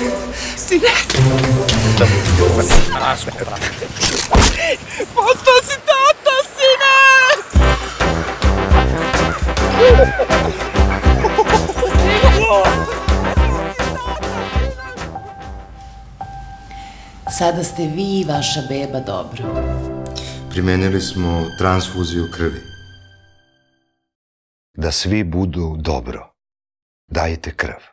Sine! Postao si tata, sine! Sada ste vi i vaša beba dobro. Primenili smo transfuziju krvi. Da svi budu dobro. Dajte krv.